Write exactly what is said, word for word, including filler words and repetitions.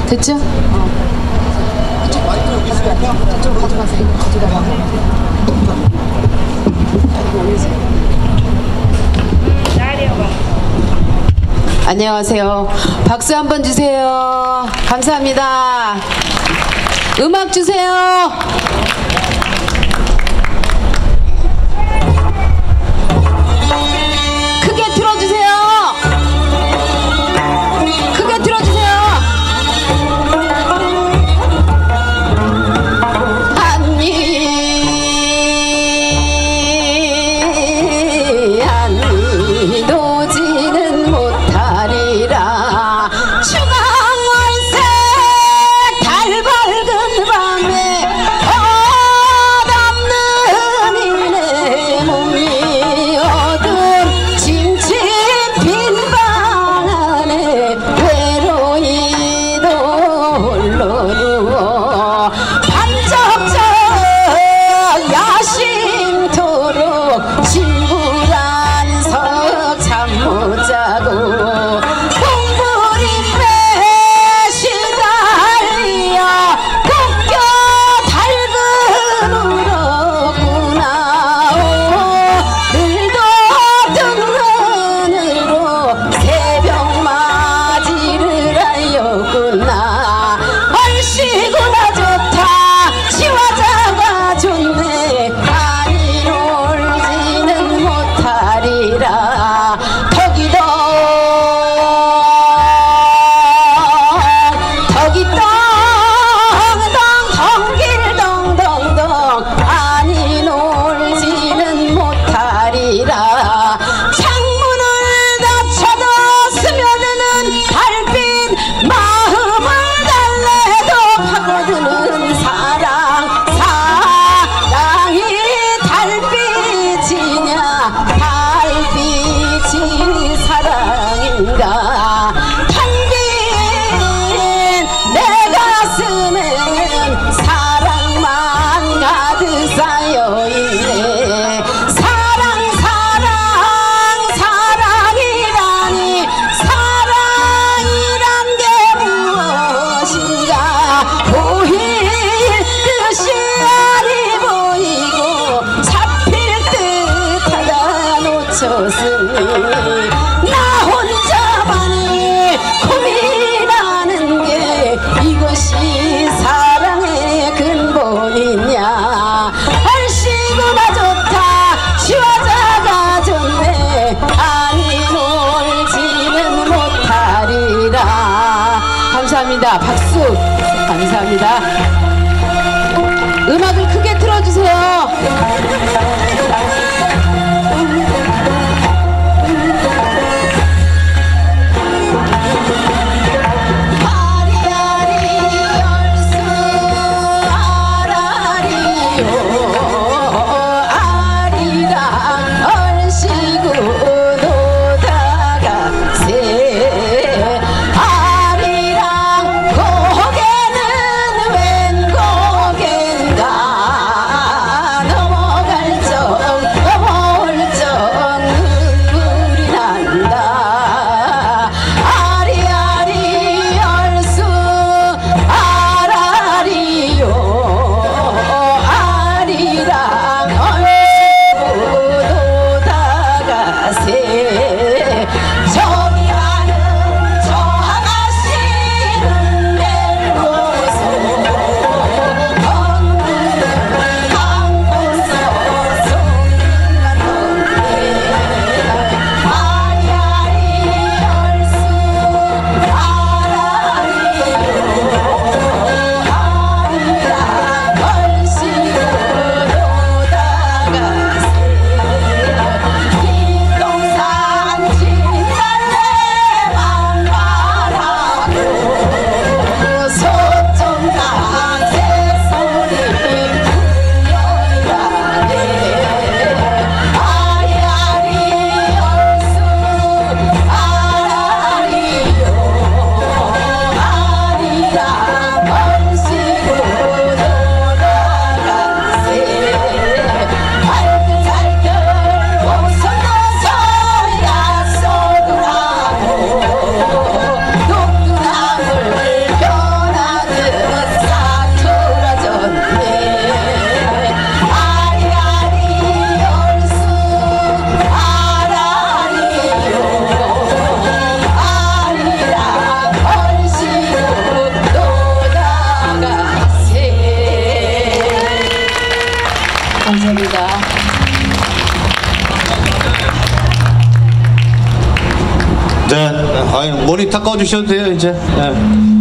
됐죠? 어. 이쪽 마이크 여기 있으니까 저쪽으로 가져가세요. 이거 가져가라. 이거 올리세요. 안녕하세요. 박수 한번 주세요. 감사합니다. 음악 주세요. 크게 틀어주세요. 크게 틀어주세요. 한니 한니 도지는 못하리라. 추강월색 달 밝은 밤에 어담는 이내 몸이 어두운 침침 빈 방 안에 외로이도 홀로 누워 반짝적 야심토록 친구란 석 잠 못 자고 공부림에 시달려 꺾여 달근 울었구나. 오늘도 등근으로 새벽 맞이를 하였구나. 얼씨구나 좋다 시화자가 좋네. 아니 놀지는 못하리라. 덕이덕 덕이덕 덩길덩덩덩 아니 놀지는 못하리라. 창문을 닫혀도 스며드는 달빛 마음을 달래도 파고드는 사랑. 사랑이 달빛이냐 달빛이 사랑인가. 텅빈 내 가슴에는 사랑만 가득 쌓여있네. 사랑 사랑 사랑이라니 사랑이란 게 무엇인가. 보일 듯이 아니 보이고 잡힐 듯하다 놓쳤으니 나 혼자만이 고민하는 게 이것이 사랑의 근본이냐. 얼씨구나 좋다 시화자가 좋네. 아니 놀지는 못하리라. 감사합니다. 박수. 감사합니다. 음악을 크게 틀어주세요. 너무 아유, 모니터 꺼주셔도 돼요, 이제. 예.